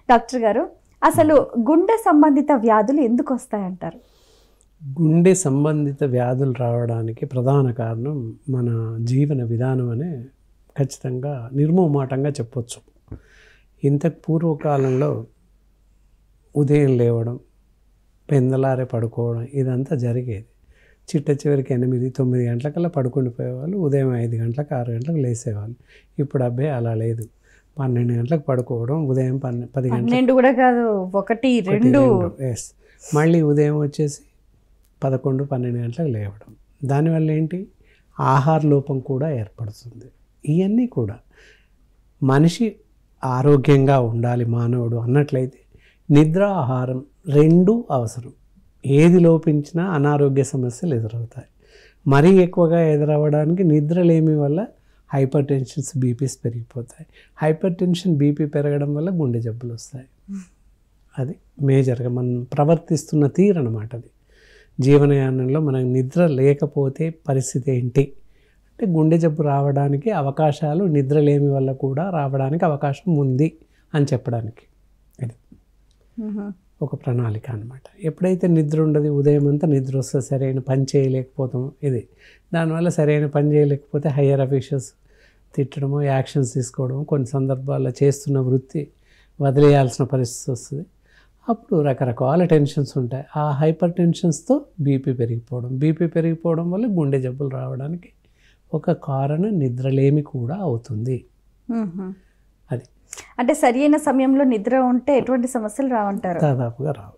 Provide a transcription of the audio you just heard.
Doctor గారు, అసలు గుండె సంబంధిత వ్యాధులు ఎందుకు వస్తాయంటారు? గుండె సంబంధిత వ్యాధులు రావడానికి ప్రధాన కారణం మన జీవన విధానం అనే ఖచ్చితంగా నిర్మోహమాటంగా చెప్పొచ్చు. ఇంతకు పూర్వకాలంలో ఉదయం లేవడం, పెందలారే పడుకోవడం ఇదంతా జరిగేది. చిట్ట చివరికి 8-9 గంటలకల్లా పడుకుండిపోయేవాళ్ళు. ఉదయం 5 గంటలకు 6 గంటలకు లేసేవాళ్ళు. ఇప్పుడు అబ్బాయి అలా లేదు. 12 గంటలకు పడుకోవడం, ఉదయం 10 గంటలకు కూడా కాదు, 1, 2. ఎస్, మళ్ళీ ఉదయం వచ్చేసి 11-12 గంటలకు లేవడం. దానివల్ల ఏంటి, ఆహార లోపం కూడా ఏర్పడుతుంది. ఇవన్నీ కూడా మనిషి ఆరోగ్యంగా ఉండాలి మానవుడు అన్నట్లయితే నిద్ర, ఆహారం 2 అవసరం. ఏది లోపించినా అనారోగ్య సమస్యలు ఎదురవుతాయి. మరీ ఎక్కువగా ఎదురవ్వడానికి నిద్రలేమి వల్ల హైపర్ టెన్షన్స్, బీపీస్ పెరిగిపోతాయి. హైపర్ టెన్షన్, బీపీ పెరగడం వల్ల గుండె జబ్బులు వస్తాయి. అది మేజర్గా మనం ప్రవర్తిస్తున్న తీరు అన్నమాట. అది జీవనయానంలో మనకు నిద్ర లేకపోతే పరిస్థితి ఏంటి అంటే గుండె జబ్బు రావడానికి అవకాశాలు నిద్రలేమి వల్ల కూడా రావడానికి అవకాశం ఉంది అని చెప్పడానికి ఇది ఒక ప్రణాళిక అన్నమాట. ఎప్పుడైతే నిద్ర ఉండదు, ఉదయం అంతా నిద్ర వస్తే సరైన పని చేయలేకపోతాం. ఇది దానివల్ల సరైన పని చేయలేకపోతే హయ్యర్ అఫీషియల్స్ తిట్టడము, యాక్షన్స్ తీసుకోవడం, కొన్ని సందర్భాల్లో చేస్తున్న వృత్తి వదిలేయాల్సిన పరిస్థితి వస్తుంది. అప్పుడు రకరకాల టెన్షన్స్ ఉంటాయి. ఆ హైపర్ టెన్షన్స్తో బీపీ పెరిగిపోవడం వల్ల గుండె జబ్బులు రావడానికి ఒక కారణం నిద్రలేమి కూడా అవుతుంది. అది అంటే సరైన సమయంలో నిద్ర ఉంటే ఎటువంటి సమస్యలు రావంటారు? దాదాపుగా రావు.